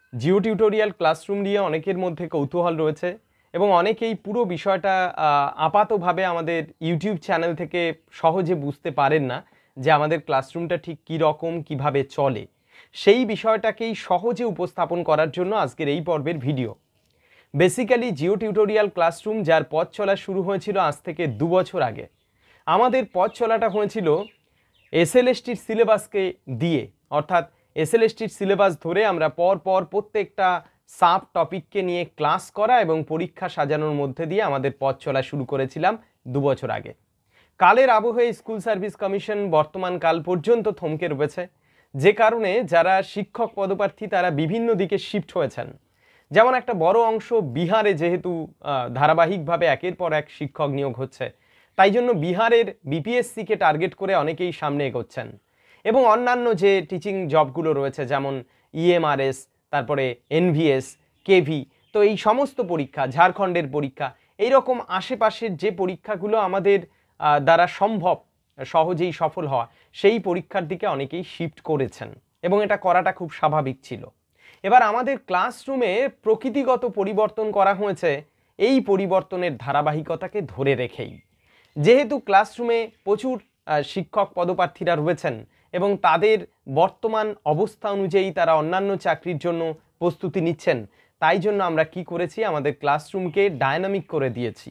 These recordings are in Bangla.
জিও টিউটোরিয়াল ক্লাসরুম নিয়ে অনেকের মধ্যে কৌতূহল রয়েছে এবং অনেকেই পুরো বিষয়টা আপাতভাবে আমাদের ইউটিউব চ্যানেল থেকে সহজে বুঝতে পারেন না যে আমাদের ক্লাসরুমটা ঠিক কী রকম কীভাবে চলে। সেই বিষয়টাকেই সহজে উপস্থাপন করার জন্য আজকের এই পর্বের video. Basically Geo tutorial classroom যার পথ চলা শুরু হয়েছিল আজ থেকে 2 বছর আগে। আমাদের পথ চলাটা হয়েছিল এসএলএসটির সিলেবাসকে দিয়ে, অর্থাৎ এসএলএসটির সিলেবাস ধরে আমরা পর প্রত্যেকটা সাব টপিককে নিয়ে ক্লাস করা এবং পরীক্ষা সাজানোর মধ্যে দিয়ে আমাদের পথ চলা শুরু করেছিলাম 2 বছর আগে। কালের আবহে স্কুল সার্ভিস কমিশন বর্তমান কাল পর্যন্ত থমকে রয়েছে, যে কারণে যারা শিক্ষক পদপ্রার্থী তারা বিভিন্ন দিকে শিফট হয়েছেন। যেমন একটা বড় অংশ বিহারে, যেহেতু ধারাবাহিকভাবে একের পর এক শিক্ষক নিয়োগ হচ্ছে, তাই জন্য বিহারের বিপিএসসিকে টার্গেট করে অনেকেই সামনে এগোচ্ছেন। এবং অন্যান্য যে টিচিং জবগুলো রয়েছে যেমন ইএমআরএস, তারপরে এনভিএস, কেভি, তো এই সমস্ত পরীক্ষা, ঝাড়খণ্ডের পরীক্ষা, এই রকম আশেপাশের যে পরীক্ষাগুলো আমাদের দ্বারা সম্ভব সহজেই সফল হওয়া, সেই পরীক্ষার দিকে অনেকেই শিফট করেছেন এবং এটা করাটা খুব স্বাভাবিক ছিল। এবার আমাদের ক্লাসরুমে প্রকৃতিগত পরিবর্তন করা হয়েছে এই পরিবর্তনের ধারাবাহিকতাকে ধরে রেখেই। যেহেতু ক্লাসরুমে প্রচুর শিক্ষক পদপ্রার্থীরা রয়েছেন এবং তাদের বর্তমান অবস্থা অনুযায়ী তারা অন্যান্য চাকরির জন্য প্রস্তুতি নিচ্ছেন, তাই জন্য আমরা কি করেছি, আমাদের ক্লাসরুমকে ডায়নামিক করে দিয়েছি।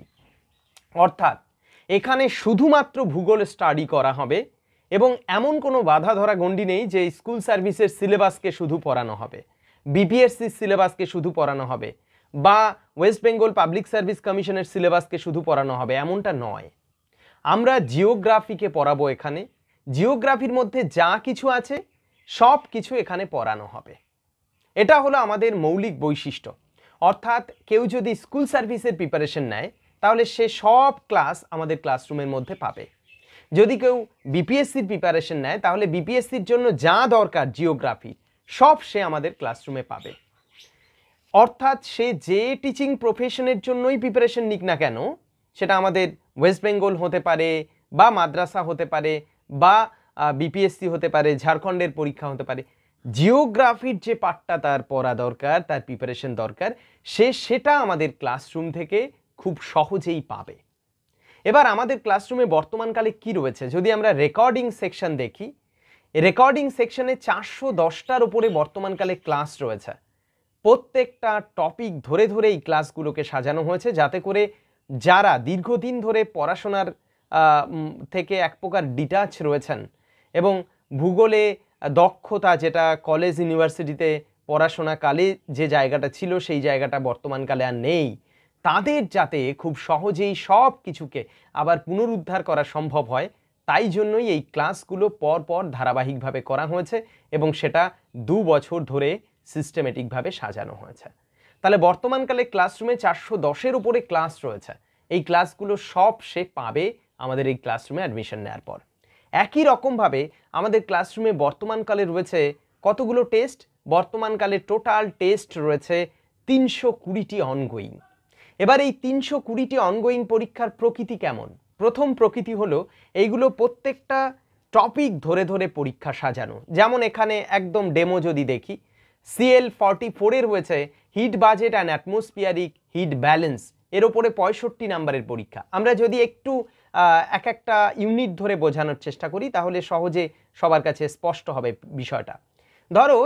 অর্থাৎ এখানে শুধুমাত্র ভূগোল স্টাডি করা হবে এবং এমন কোনো বাধা ধরা গণ্ডি নেই যে স্কুল সার্ভিসের সিলেবাসকে শুধু পড়ানো হবে, বিপিএসসির সিলেবাসকে শুধু পড়ানো হবে, বা ওয়েস্ট বেঙ্গল পাবলিক সার্ভিস কমিশনের সিলেবাসকে শুধু পড়ানো হবে, এমনটা নয়। আমরা জিওগ্রাফিকে পড়াবো। এখানে জিওগ্রাফির মধ্যে যা কিছু আছে সব কিছু এখানে পড়ানো হবে। এটা হলো আমাদের মৌলিক বৈশিষ্ট্য। অর্থাৎ কেউ যদি স্কুল সার্ভিসের প্রিপারেশন নেয় তাহলে সে সব ক্লাস আমাদের ক্লাসরুমের মধ্যে পাবে। যদি কেউ বিপিএসসির প্রিপারেশন নেয় তাহলে বিপিএসসির জন্য যা দরকার জিওগ্রাফি সব সে আমাদের ক্লাসরুমে পাবে। অর্থাৎ সে যে টিচিং প্রফেশনের জন্যই প্রিপারেশন নিক না কেন, সেটা আমাদের ওয়েস্ট বেঙ্গল হতে পারে, বা মাদ্রাসা হতে পারে, বা বিপিএসসি হতে পারে, ঝাড়খণ্ডের পরীক্ষা হতে পারে, জিওগ্রাফির যে পার্টটা তার পড়া দরকার, তার প্রিপারেশন দরকার, সেটা আমাদের ক্লাসরুম থেকে খুব সহজেই পাবে। এবার আমাদের ক্লাসরুমে বর্তমানকালে কি রয়েছে, যদি আমরা রেকর্ডিং সেকশন দেখি, রেকর্ডিং সেকশনে 410টার উপরে বর্তমানকালে ক্লাস রয়েছে। প্রত্যেকটা টপিক ধরে ধরে এই ক্লাসগুলোকে সাজানো হয়েছে, যাতে করে যারা দীর্ঘদিন ধরে পড়াশোনার থেকে এক প্রকার ডিটাচ রয়েছেন এবং ভূগোলে দক্ষতা, যেটা কলেজ ইউনিভার্সিটিতে পড়াশোনাকালে যে জায়গাটা ছিল সেই জায়গাটা বর্তমানকালে আর নেই, তাদের যাতে খুব সহজেই সব কিছুকে আবার পুনরুদ্ধার করা সম্ভব হয়, তাই জন্যই এই ক্লাসগুলো পর ধারাবাহিকভাবে করা হয়েছে এবং সেটা 2 বছর ধরে সিস্টেমেটিকভাবে সাজানো হয়েছে। তাহলে বর্তমানকালে ক্লাসরুমে 410-এর উপরে ক্লাস রয়েছে। এই ক্লাসগুলো সব সে পাবে আমাদের এই ক্লাসরুমে অ্যাডমিশন নেওয়ার পর। একই রকমভাবে আমাদের ক্লাসরুমে বর্তমানকালে রয়েছে কতগুলো টেস্ট, বর্তমানকালে টোটাল টেস্ট রয়েছে 320টি অনগোয়িং। এবার এই 320টি অনগোয়িং পরীক্ষার প্রকৃতি কেমন? প্রথম প্রকৃতি হলো এইগুলো প্রত্যেকটা টপিক ধরে ধরে পরীক্ষা সাজানো। যেমন এখানে একদম ডেমো যদি দেখি, CL44-এর রয়েছে heat budget and atmospheric heat balance, এর ওপরে 65 নাম্বারের পরীক্ষা। আমরা যদি একটু এক একটা ইউনিট ধরে বোঝানোর চেষ্টা করি তাহলে সহজে সবার কাছে স্পষ্ট হবে বিষয়টা। ধরো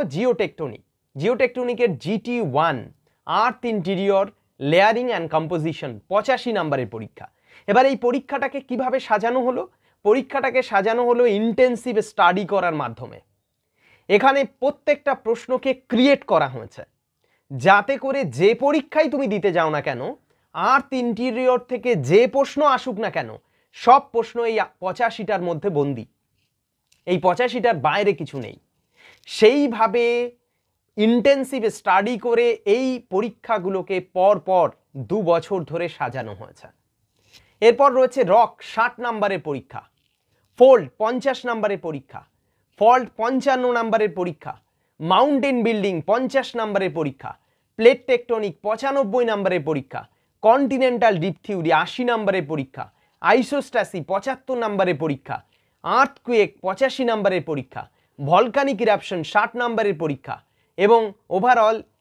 জিওটেকটনিকের GT1 earth interior layering and composition 85 নাম্বারের পরীক্ষা। এবার এই পরীক্ষাটাকে কিভাবে সাজানো হলো? পরীক্ষাটাকে সাজানো হলো ইন্টেন্সিভ স্টাডি করার মাধ্যমে। এখানে প্রত্যেকটা প্রশ্নকে ক্রিয়েট করা হয়েছে যাতে করে যে পরীক্ষায় তুমি দিতে যাও না কেন, আর্থ ইন্টেরিয়র থেকে যে প্রশ্ন আসুক না কেন, সব প্রশ্ন এই 85টার মধ্যে বন্দি, এই 85টার বাইরে কিছু নেই। সেইভাবে ইন্টেন্সিভ স্টাডি করে এই পরীক্ষাগুলোকে পর 2 বছর ধরে সাজানো হয়েছে। এরপর রয়েছে রক 60 নাম্বারের পরীক্ষা, ফোল্ড 50 নাম্বারের পরীক্ষা, ফল্ট 55 নাম্বারের পরীক্ষা, মাউন্টেন বিল্ডিং 50 নাম্বারের পরীক্ষা, প্লেট টেকটনিক 95 নাম্বারের পরীক্ষা, কন্টিনেন্টাল ডিপ থিওরি 80 নাম্বারের পরীক্ষা, আইসোস্ট্যাসি 75 নাম্বারের পরীক্ষা, আর্থকুয়েক 85 নাম্বারের পরীক্ষা, ভলকানিক ইরাপশন 60 নাম্বারের পরীক্ষা এবং ওভারঅল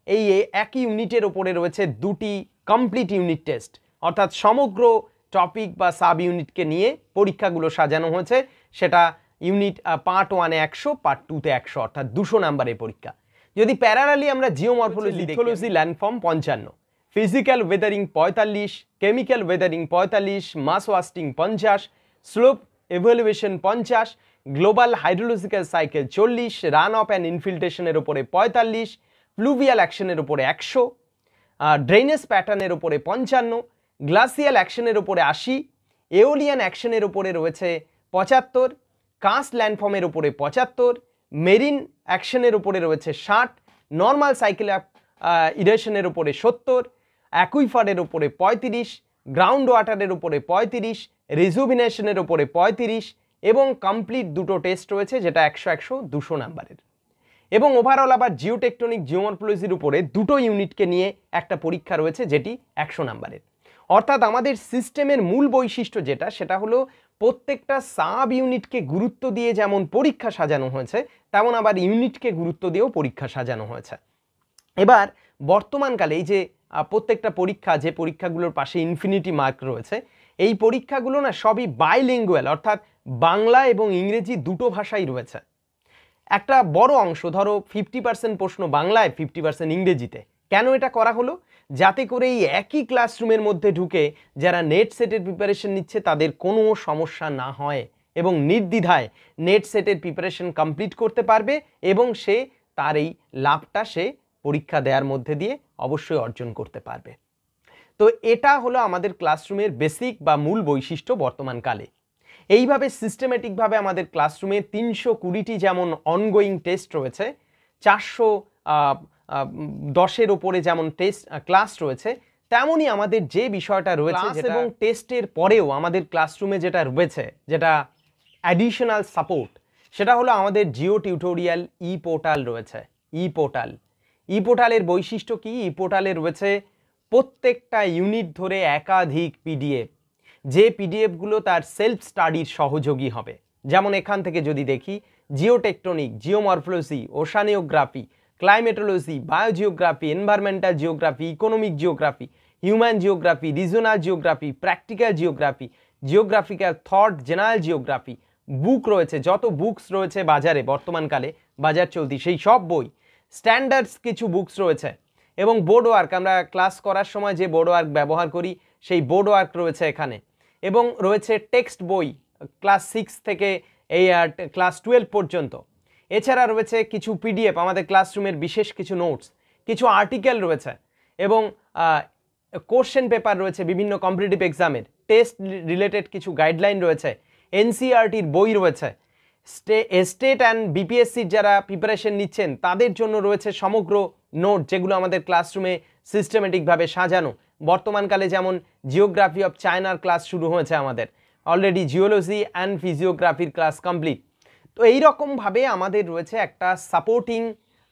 এই একই ইউনিটের ওপরে রয়েছে দুটি কমপ্লিট ইউনিট টেস্ট, অর্থাৎ সমগ্র টপিক বা সাব ইউনিটকে নিয়ে পরীক্ষাগুলো সাজানো হয়েছে। সেটা ইউনিট পার্ট 1-এ 100, পার্ট 2-তে 100, অর্থাৎ 200 নাম্বারের পরীক্ষা। যদি প্যারালালি আমরা geomorphology, lithology, landform 55, physical weathering 45, chemical weathering 45, mass wasting 50, slope evaluation 50, global hydrological cycle 40, run off and ইনফিল্ট্রেশনের উপরে 45, ফ্লুভিয়াল অ্যাকশনের উপরে 100, ড্রেনেজ প্যাটার্নের উপরে 55, গ্লাসিয়াল অ্যাকশনের উপরে 80, এওলিয়ান অ্যাকশনের উপরে রয়েছে 75, কাস্ট ল্যান্ডফর্মের উপরে 75, মেরিন অ্যাকশনের উপরে রয়েছে 60, নর্মাল সাইকেল ইরেশনের উপরে 70, অ্যাকুইফারের উপরে 35, গ্রাউন্ড ওয়াটারের উপরে 35, রিজুভিনেশনের উপরে 35 এবং কমপ্লিট দুটো টেস্ট রয়েছে যেটা 100, 200 নাম্বারের। এবং ওভারঅল আবার জিওটেকটনিক, জিওমরফোলজির উপরে দুটো ইউনিটকে নিয়ে একটা পরীক্ষা রয়েছে যেটি 100 নাম্বারের। অর্থাৎ আমাদের সিস্টেমের মূল বৈশিষ্ট্য যেটা, সেটা হলো প্রত্যেকটা সাব ইউনিটকে গুরুত্ব দিয়ে যেমন পরীক্ষা সাজানো হয়েছে, তেমন আবার ইউনিটকে গুরুত্ব দিয়েও পরীক্ষা সাজানো হয়েছে। এবার বর্তমানকালে এই যে প্রত্যেকটা পরীক্ষা, যে পরীক্ষাগুলোর পাশে ইনফিনিটি মার্ক রয়েছে, এই পরীক্ষাগুলো না সবই বাইলিঙ্গুয়াল, অর্থাৎ বাংলা এবং ইংরেজি দুটো ভাষাই রয়েছে। একটা বড় অংশ, ধরো 50% প্রশ্ন বাংলায়, 50% ইংরেজিতে। কেন এটা করা হলো? যাতে করে এই একই ক্লাসরুমের মধ্যে ঢুকে যারা নেট সেটের প্রিপারেশন নিচ্ছে তাদের কোনো সমস্যা না হয় এবং নির্দ্বিধায় নেট সেটের প্রিপারেশন কমপ্লিট করতে পারবে এবং সে তার এই লাভটা সে পরীক্ষা দেওয়ার মধ্যে দিয়ে অবশ্যই অর্জন করতে পারবে। তো এটা হলো আমাদের ক্লাসরুমের বেসিক বা মূল বৈশিষ্ট্য বর্তমানকালে। এইভাবে সিস্টেমেটিকভাবে আমাদের ক্লাসরুমে 320টি যেমন অনগোয়িং টেস্ট রয়েছে, 410-এর ওপরে যেমন টেস্ট ক্লাস রয়েছে, তেমনই আমাদের যে বিষয়টা রয়েছে এবং টেস্টের পরেও আমাদের ক্লাসরুমে যেটা রয়েছে, যেটা অ্যাডিশনাল সাপোর্ট, সেটা হলো আমাদের জিও টিউটোরিয়াল ই পোর্টাল রয়েছে। ই পোর্টালের বৈশিষ্ট্য কি? ই পোর্টালে রয়েছে প্রত্যেকটা ইউনিট ধরে একাধিক পিডিএফ, যে পিডিএফগুলো তার সেলফ স্টাডির সহযোগী হবে। যেমন এখান থেকে যদি দেখি, geotectonic, geomorphology, oceanography, climatology, biogeography, environmental geography, economic geography, human geography, regional geography, practical geography, geographical thought, general geography, book রয়েছে, যত বুকস রয়েছে বাজারে বর্তমানকালে বাজার চলতি সেই সব বই, স্ট্যান্ডার্ডস কিছু বুকস রয়েছে এবং বোর্ড ওয়ার্ক, আমরা ক্লাস করার সময় যে বোর্ড ওয়ার্ক ব্যবহার করি সেই বোর্ড ওয়ার্ক রয়েছে এখানে, এবং রয়েছে টেক্সট বই ক্লাস 6 থেকে এই ক্লাস 12 পর্যন্ত। এছাড়া রয়েছে কিছু পিডিএফ, আমাদের ক্লাসরুমের বিশেষ কিছু নোটস, কিছু আর্টিকেল রয়েছে এবং কোশ্চেন পেপার রয়েছে বিভিন্ন কম্পিটিটিভ এক্সামের, টেস্ট রিলেটেড কিছু গাইডলাইন রয়েছে, এনসিইআরটির বই রয়েছে, স্টেট অ্যান্ড বিপিএসসির যারা প্রিপারেশন নিচ্ছেন তাদের জন্য রয়েছে সমগ্র নোট, যেগুলো আমাদের ক্লাসরুমে সিস্টেমেটিকভাবে সাজানো। বর্তমানকালে যেমন জিওগ্রাফি অফ চায়নার ক্লাস শুরু হয়েছে আমাদের, অলরেডি জিওলজি অ্যান্ড ফিজিওগ্রাফির ক্লাস কমপ্লিট। তো এইরকমভাবে আমাদের রয়েছে একটা সাপোর্টিং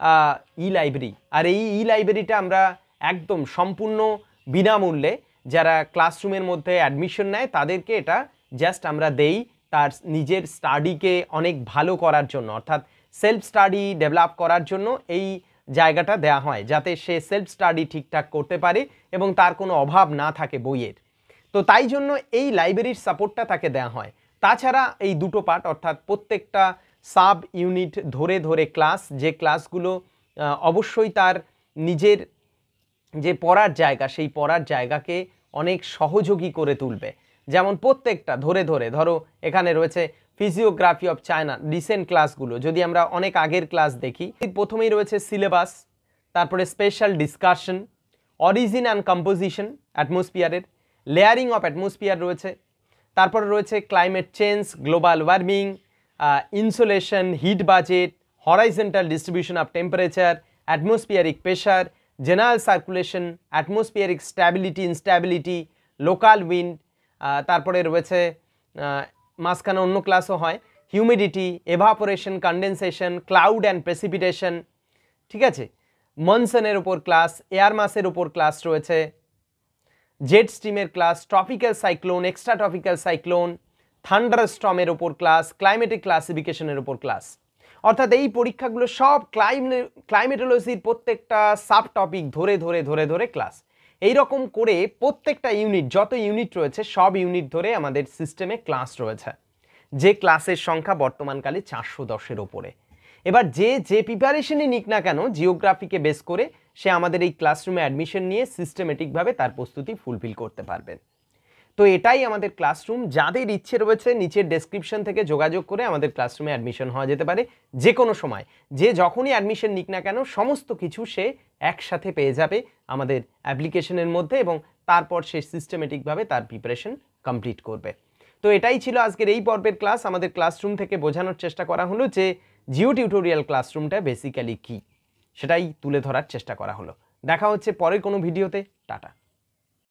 ই লাইব্রেরি, আর এই ই লাইব্রেরিটা আমরা একদম সম্পূর্ণ বিনামূল্যে যারা ক্লাসরুমের মধ্যে অ্যাডমিশন নেয় তাদেরকে এটা জাস্ট আমরা দেই তার নিজের স্টাডিকে অনেক ভালো করার জন্য, অর্থাৎ সেলফ স্টাডি ডেভেলপ করার জন্য এই জায়গাটা দেওয়া হয়, যাতে সে সেলফ স্টাডি ঠিকঠাক করতে পারে এবং তার কোনো অভাব না থাকে বইয়ের। তো তাই জন্য এই লাইব্রেরির সাপোর্টটা তাকে দেওয়া হয়। তাছাড়া এই দুটো পার্ট, অর্থাৎ প্রত্যেকটা সাব ইউনিট ধরে ধরে ক্লাস, যে ক্লাসগুলো অবশ্যই তার নিজের যে পড়ার জায়গা, সেই পড়ার জায়গাকে অনেক সহযোগী করে তুলবে। যেমন প্রত্যেকটা ধরে ধরে, ধরো এখানে রয়েছে ফিজিওগ্রাফি অফ চায়না রিসেন্ট ক্লাসগুলো, যদি আমরা অনেক আগের ক্লাস দেখি, প্রথমেই রয়েছে সিলেবাস, তারপরে special discussion, origin and composition অ্যাটমসফিয়ারের, লেয়ারিং অফ অ্যাটমসফিয়ার রয়েছে, তারপরে রয়েছে climate change, global warming, insolation, heat budget, horizontal distribution of temperature, atmospheric pressure, general circulation, atmospheric stability instability, local wind, তারপরে রয়েছে মাঝখানে অন্য ক্লাসও হয়, humidity, evaporation, condensation, cloud and precipitation, ঠিক আছে, মনসনের উপর ক্লাস, এয়ার মাসের উপর ক্লাস রয়েছে, জেট স্ট্রিমের class, tropical cyclone, extra tropical cyclone, thunder স্টর্মের উপর ক্লাস, ক্লাইমেটিক ক্লাসিফিকেশনের উপর ক্লাস। অর্থাৎ এই পরীক্ষাগুলো সব ক্লাইমেটোলজির প্রত্যেকটা সাব টপিক ধরে ধরে ধরে ধরে ক্লাস। এই রকম করে প্রত্যেকটা ইউনিট, যত ইউনিট রয়েছে সব ইউনিট ধরে আমাদের সিস্টেমে ক্লাস রয়েছে, যে ক্লাসের সংখ্যা বর্তমানকালে 410-এর ওপরে। এবার যে প্রিপারেশনই নিক না কেন জিওগ্রাফিকে বেস করে, সে আমাদের এই ক্লাসরুমে অ্যাডমিশন নিয়ে সিস্টেমেটিকভাবে তার প্রস্তুতি ফুলফিল করতে পারবেন। তো এটাই আমাদের ক্লাসরুম। যাদের ইচ্ছে রয়েছে নিচের ডেসক্রিপশন থেকে যোগাযোগ করে আমাদের ক্লাসরুমে অ্যাডমিশন হওয়া যেতে পারে যে কোনো সময়। যে যখনই অ্যাডমিশন নিক না কেন সমস্ত কিছু সে একসাথে পেয়ে যাবে আমাদের অ্যাপ্লিকেশনের মধ্যে, এবং তারপর সে সিস্টেমেটিকভাবে তার প্রিপারেশন কমপ্লিট করবে। তো এটাই ছিল আজকের এই পর্বের ক্লাস। আমাদের ক্লাসরুম থেকে বোঝানোর চেষ্টা করা হলো যে জিও টিউটোরিয়াল ক্লাসরুমটা বেসিক্যালি কী, সেটাই তুলে ধরার চেষ্টা করা হলো। দেখা হচ্ছে পরের কোনো ভিডিওতে। টাটা।